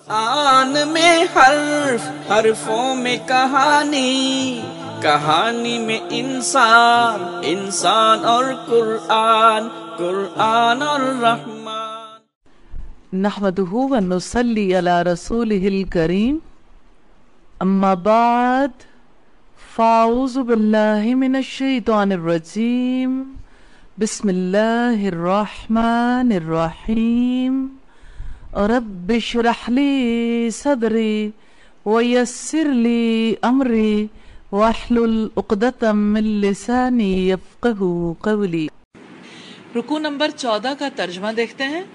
قرآن میں حرف، حرفوں میں کہانی، کہانی میں انسان، انسان اور قرآن، قرآن اور رحمان۔ نحمدہ و نصلی علی رسولہ الکریم، اما بعد فاعوذ باللہ من الشیطان الرجیم، بسم اللہ الرحمن الرحیم۔ رب اشرح لی صدری ویسر لی امری واحلل عقدۃ من لسانی یفقہوا قولی۔ رکوع نمبر 14 کا ترجمہ دیکھتے ہیں۔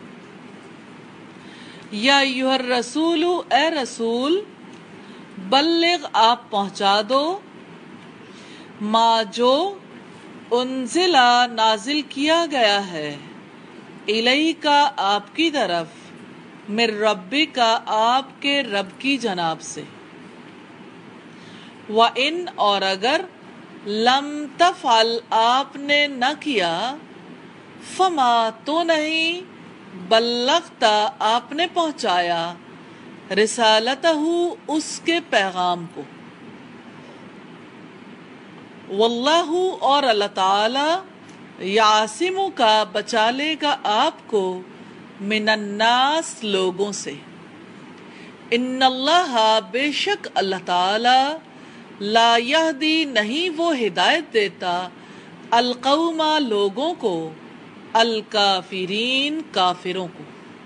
یا ایھا الرسول، اے رسول، بلغ آپ پہنچا دو، ما جو انزلہ نازل کیا گیا ہے، الیک آپ کی طرف، من ربک آپ کے رب کی جانب سے، وَإِنْ اور اگر، لم تفعل آپ نے نہ کیا، فما تو نہیں، بلغت آپ نے پہنچایا، رسالتہ اس کے پیغام کو، واللہ اور اللہ تعالی، یعصمک بچا لے گا آپ کو، من الناس لوگوں سے، ان اللہ بے شک اللہ تعالی، لا یہدی نہیں وہ ہدایت دیتا، القوم لوگوں کو، الکافرین کافروں کو۔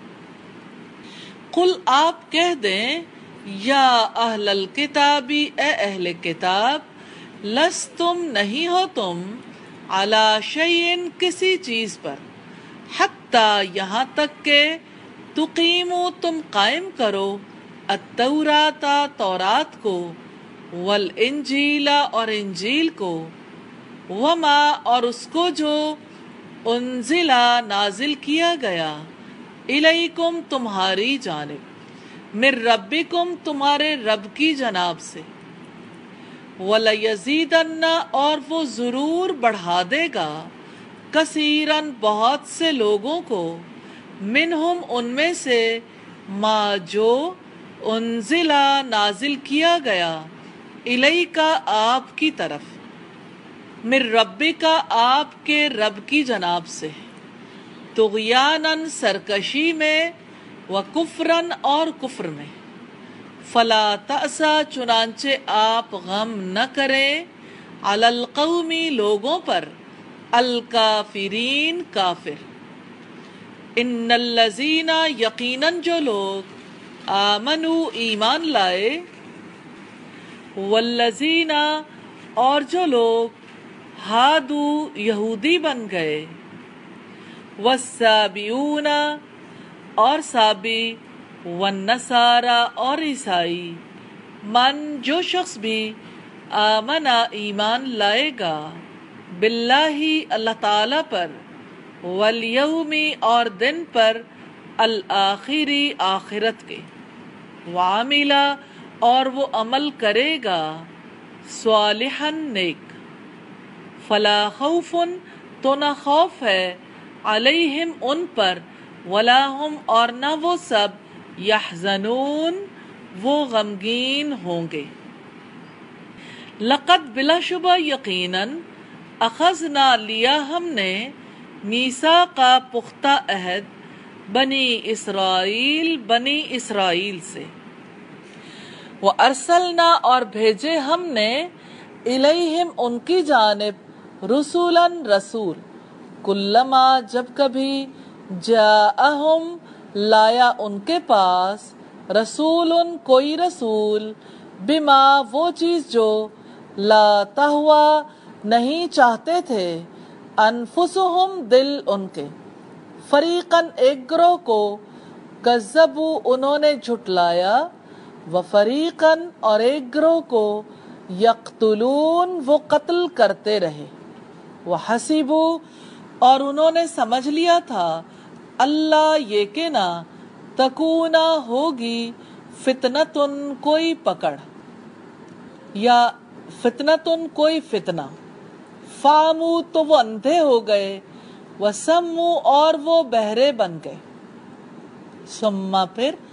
قل آپ کہہ دیں، یا اہل الکتاب اے اہل کتاب، لستم نہیں ہو تم، علی شیء کسی چیز پر، حتی یہاں تک کہ تقیموا تم قائم کرو، التوراۃ تورات کو، والانجیل اور انجیل کو، وما اور اس کو جو انزلہ نازل کیا گیا، الیکم تمہاری جانب، من ربکم تمہارے رب کی جانب سے، وَلَيَزِيدَنَّ اور وہ ضرور بڑھا دے گا، کثیراً بہت سے لوگوں کو، منہم ان میں سے، ما جو انزلہ نازل کیا گیا، الیک آپ کی طرف، من ربک آپ کے رب کی جانب سے، طغیاناً سرکشی میں، وکفراً اور کفر میں، فلا تأسا چنانچہ آپ غم نہ کریں، علی القوم لوگوں پر، الکافرین کافر، ان الذین یقیناً جو لوگ، آمنوا ایمان لائے، والذین اور جو لوگ، ہادو یہودی بن گئے، والسابئون اور سابی، والنصارى اور عیسائی، من جو شخص بھی، آمنا ایمان لائے گا، باللہ اللہ تعالی پر، والیوم اور دن پر، الآخری آخرت کے، وعمل اور وہ عمل کرے گا، صالحا نیک، فلا خوف تو نہ خوف ہے، علیہم ان پر، ولا ہم اور نہ وہ سب، یحزنون وہ غمگین ہوں گے۔ لقد بلا شبہ یقیناً، اخذنا لیا ہم نے، میثاق پختہ عہد، بنی اسرائیل بنی اسرائیل سے، وارسلنا اور بھیجے ہم نے، الیہم ان کی جانب، رسولاً رسول، کلما جب کبھی، جاءہم لایا ان کے پاس، رسول کوئی رسول، بما وہ چیز جو، لا تہویٰ نہیں چاہتے تھے، انفسہم دل ان کے، فریقاً ایک گروہ کو، کذبوا انہوں نے جھٹلایا، وفریقاً اور ایک گروہ کو، یقتلون وہ قتل کرتے رہے، وحسبوا اور انہوں نے سمجھ لیا تھا، اللہ یہ کہ نہ، تکونا ہوگی، فتنتن کوئی پکڑ، یا فتنتن کوئی فتنہ، فامو تو وہ اندھے ہو گئے، وسمو اور وہ بہرے بن گئے، ثم پھر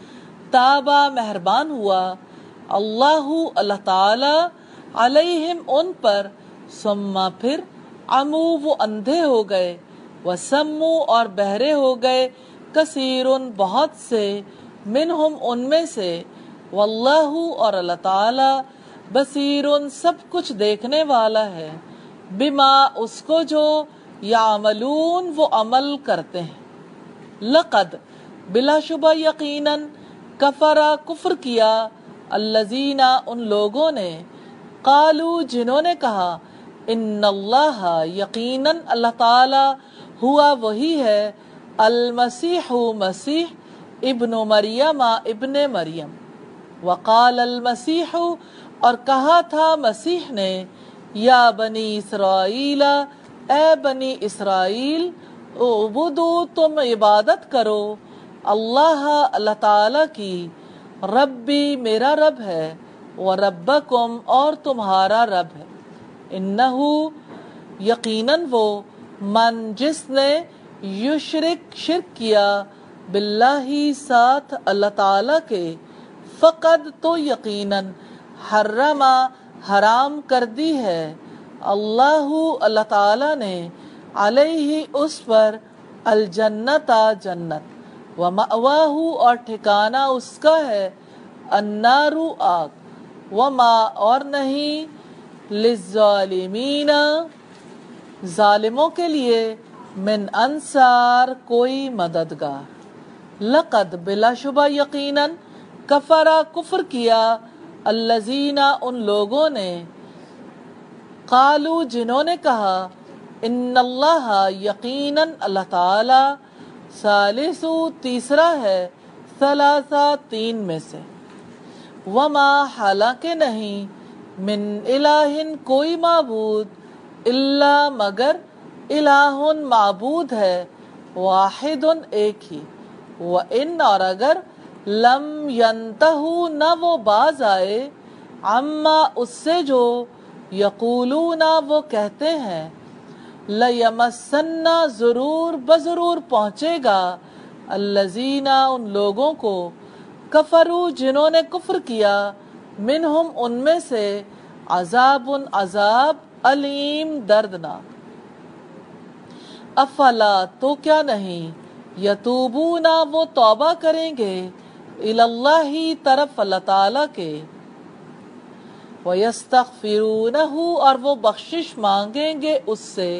تابا مہربان ہوا، اللہ تعالی علیہم ان پر، ثم پھر عمو وہ اندھے ہو گئے، وسمو اور بہرے ہو گئے، کثیر بہت سے، منہم ان میں سے، واللہ اور اللہ تعالی بصیر سب کچھ دیکھنے والا ہے، بما اس کو جو یعملون وہ عمل کرتے ہیں۔ لقد بلا شبہ یقیناً، کفرا کفر کیا، الذین ان لوگوں نے، قالو جنہوں نے کہا، ان اللہ یقیناً اللہ تعالی ہوا وہی ہے، المسیح مسیح، ابن مریم ابن مریم، وقال المسیح اور کہا تھا مسیح نے، یا بنی اسرائیل اے بنی اسرائیل، اعبدو تم عبادت کرو، اللہ تعالی کی، ربی میرا رب ہے، وربکم اور تمہارا رب ہے، انہو یقیناً وہ، من جس نے، یشرک شرک کیا، باللہ ساتھ اللہ تعالی کے، فقد تو یقیناً، حرم حرام کر دی ہے، اللہ تعالی نے، علیہ اس پر، الجنت جنت، ومأواہ اور ٹھکانہ اس کا ہے، النار آگ، وما اور نہیں، للظالمین ظالموں کے لیے، من انصار کوئی مددگار۔ لقد بلا شبہ یقیناً، کفرا کفر کیا، الذین ان لوگوں نے، قالو جنہوں نے کہا، ان اللہ یقیناً اللہ تعالی، ثالثو تیسرا ہے، ثلاثہ تین میں سے، وما حالانکہ نہیں، من الہ کوئی معبود، الا مگر، الہ معبود ہے، واحد ایک ہی، وَإِنْ اور اگر، لم ینتہو نہ وہ باز آئے، عما اس سے جو، یقولون وہ کہتے ہیں، لَيَمَسَّنَّ ضرور بضرور پہنچے گا، الذین ان لوگوں کو، کفروا جنہوں نے کفر کیا، منہم ان میں سے، عذاب عذاب، علیم دردناک۔ افلا تو کیا نہیں، یتوبون وہ توبہ کریں گے، اللہ طرف اللہ تعالی کے، وَيَسْتَغْفِرُونَهُ اور وہ بخشش مانگیں گے اس سے،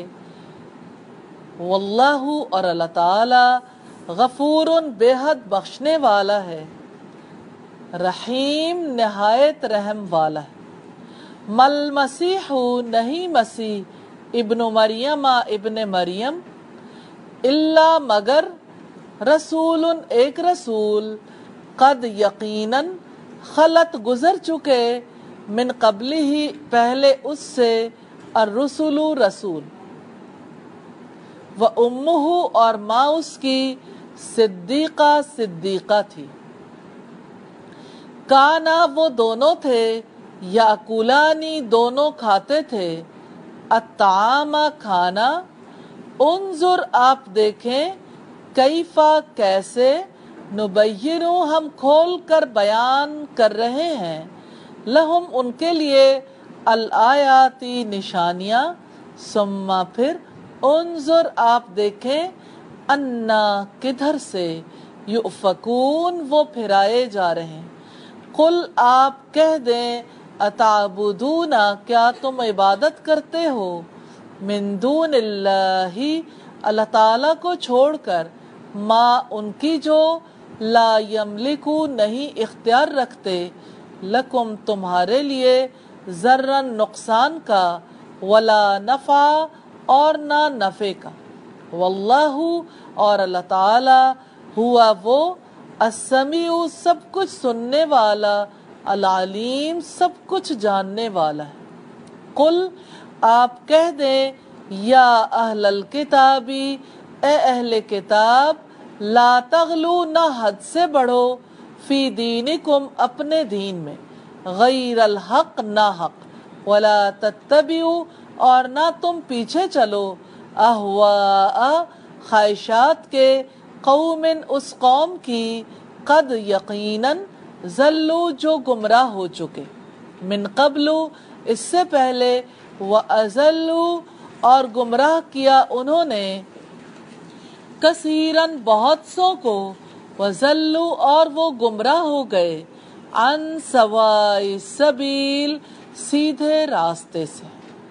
واللہ اور اللہ تعالی، غفور بے حد بخشنے والا ہے، رحیم نہایت رحم والا ہے۔ مل مسیح نہیں مسیح، ابن مریم ابن مریم، الا مگر، رسول ایک رسول، قد یقیناً، خلط گزر چکے، من قبل ہی پہلے اس سے، الرسل رسول، وامہ اور ماں اس کی، صدیقہ صدیقہ تھی، کانا وہ دونوں تھے، یاکلانی دونوں کھاتے تھے، الطعام کھانا، انظر آپ دیکھیں، کیفا کیسے، نبینو ہم کھول کر بیان کر رہے ہیں، لہم ان کے لیے، الآیاتی نشانیاں، ثم پھر، انظر آپ دیکھیں، انا کدھر سے، یؤفکون وہ پھرائے جا رہے ہیں، قل آپ کہہ دیں، اتعبدون کیا تم عبادت کرتے ہو، من دون اللہ اللہ تعالیٰ کو چھوڑ کر، ما ان کی جو، لا یملکو نہیں اختیار رکھتے، لکم تمہارے لیے، ذرًا نقصان کا، ولا نفع اور نہ نفع کا، واللہ اور اللہ تعالی، ہوا وہ، السمیع سب کچھ سننے والا، العلیم سب کچھ جاننے والا ہے۔ قل آپ کہہ دیں، یا اہل الکتابی اے اہل کتاب، لا تغلو نہ حد سے بڑھو، فی دینکم اپنے دین میں، غیر الحق نہ حق، ولا تتبعوا اور نہ تم پیچھے چلو، اہواء خواہشات کے، قوم اس قوم کی، قد یقیناً ضلوا جو گمراہ ہو چکے، من قبل اس سے پہلے، وَأَضَلُّوا اور گمراہ کیا انہوں نے، کثیراً بہت سو کو، وَضَلُّوا اور وہ گمراہ ہو گئے، عن سواء السبیل سیدھے راستے سے۔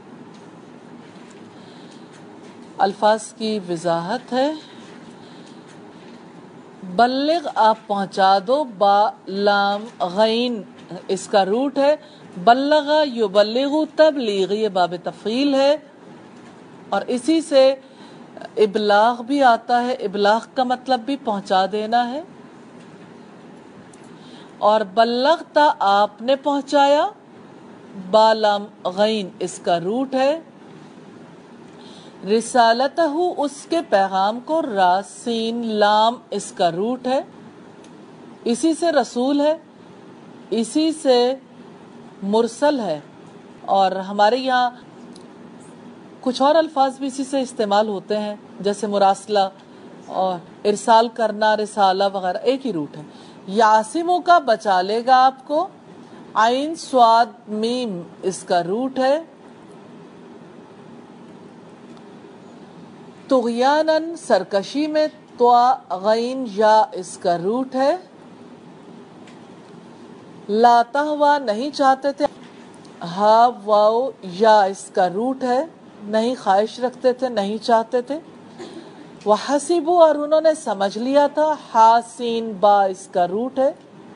الفاظ کی وضاحت ہے، بلغ آپ پہنچا دو، با لام غین اس کا روٹ ہے، بلغ یبلغ تبلیغ، یہ باب تفعیل ہے، اور اسی سے ابلاغ بھی آتا ہے، ابلاغ کا مطلب بھی پہنچا دینا ہے، اور بلغتا آپ نے پہنچایا، با لام غین اس کا روٹ ہے، رسالتہ اس کے پیغام کو، را سین لام اس کا روٹ ہے، اسی سے رسول ہے، اسی سے مرسل ہے، اور ہمارے یہاں کچھ اور الفاظ بھی اسی سے استعمال ہوتے ہیں، جیسے مراسلہ اور ارسال کرنا، رسالہ وغیرہ ایک ہی روٹ ہے۔ یاسموں کا بچا لے گا آپ کو، عین صاد میم اس کا روٹ ہے، طغیاناً سرکشی میں، طوا غین یا اس کا روٹ ہے، لا تہوا نہیں چاہتے تھے، ہا واو یا اس کا روٹ ہے، نہیں خواہش رکھتے تھے، نہیں چاہتے تھے، وحسبوا اور انہوں نے سمجھ لیا تھا، ہا سین با اس کا روٹ ہے،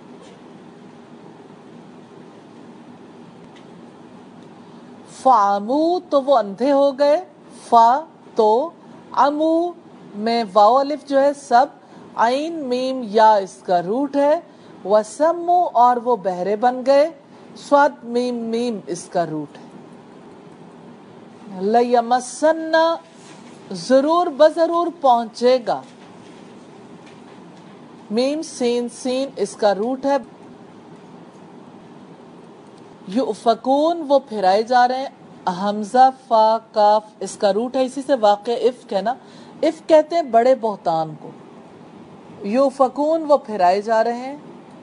فعمو تو وہ اندھے ہو گئے، فا تو، عمو میں واو الف جو ہے سب، عین میم یا اس کا روٹ ہے، وسمو اور وہ بہرے بن گئے، صاد میم میم اس کا روٹ ہے، لیمسن ضرور بضرور پہنچے گا، میم سین سین اس کا روٹ ہے، یؤفکون وہ پھرائے جا رہے ہیں، حمزہ فا کاف اس کا روٹ ہے، اسی سے واقع افک ہے نا، افک کہتے ہیں بڑے بہتان کو، یؤفکون وہ پھرائے جا رہے ہیں،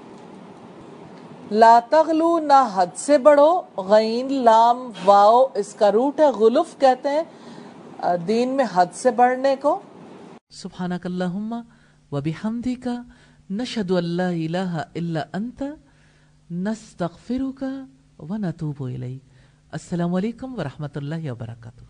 لا تغلو نہ حد سے بڑھو، غین لام واو اس کا روٹ ہے، غلف کہتے ہیں دین میں حد سے بڑھنے کو۔ سبحانک اللہم وبحمدک نشہد ان لا الہ الا انت نستغفرک ونتوب الیک۔ السلام علیکم ورحمۃ اللہ وبرکاتہ۔